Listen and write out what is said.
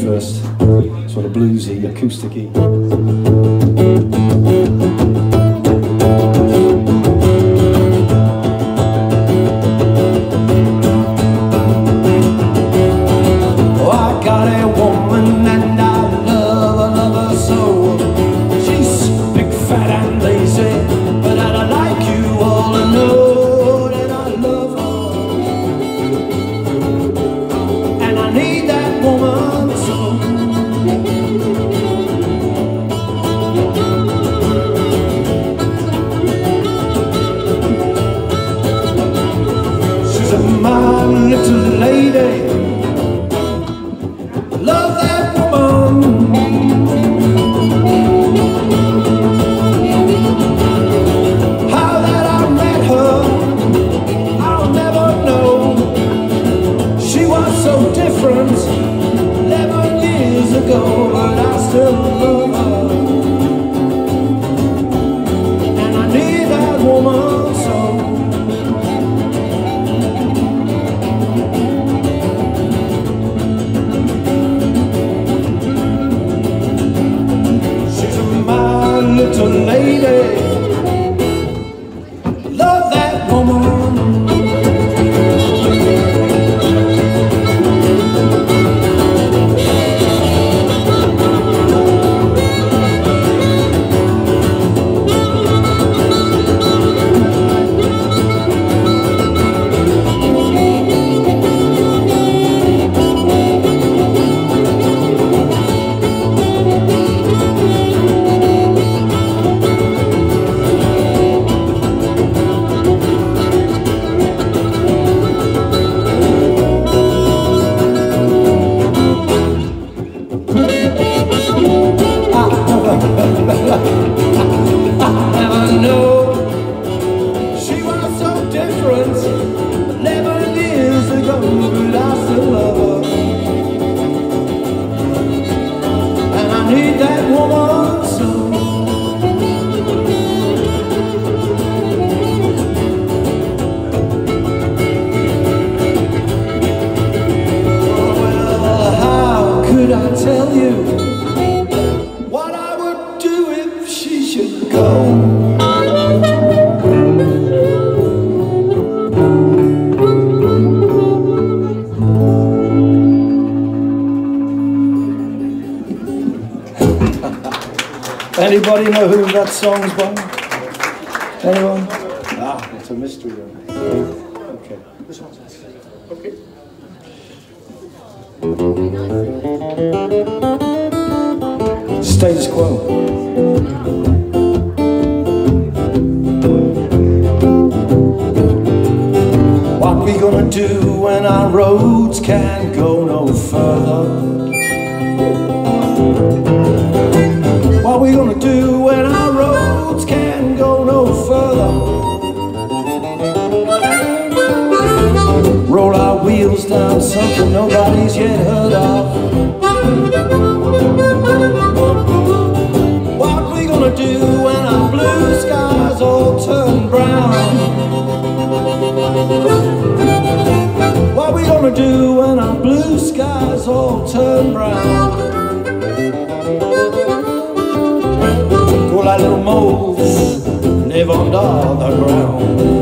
first, sort of bluesy, acoustic-y. Oh, I got a woman and I love her so. She's big, fat and lazy, but I'd like you all to know that I love her. And I need that woman so. She's my little lady. Love that woman. How that I met her, I'll never know. She was so different 11 years ago, but I still love her. And I need that woman so. Little lady, love that woman. I never knew she was so different 11 years ago, but I still love her. And I need that woman so. Well, how could I tell you what I would do if she should go? Anybody know who that song's by? Anyone? Ah, it's a mystery then. Okay. This one's okay. Status Quo. What we gonna do when our roads can't go no further? What we gonna do when our roads can't go no further? Roll our wheels down something nobody's yet heard of. What we gonna do when our blue skies all turn brown? What we gonna do when our blue skies all turn brown? Go like little moles, live under the ground.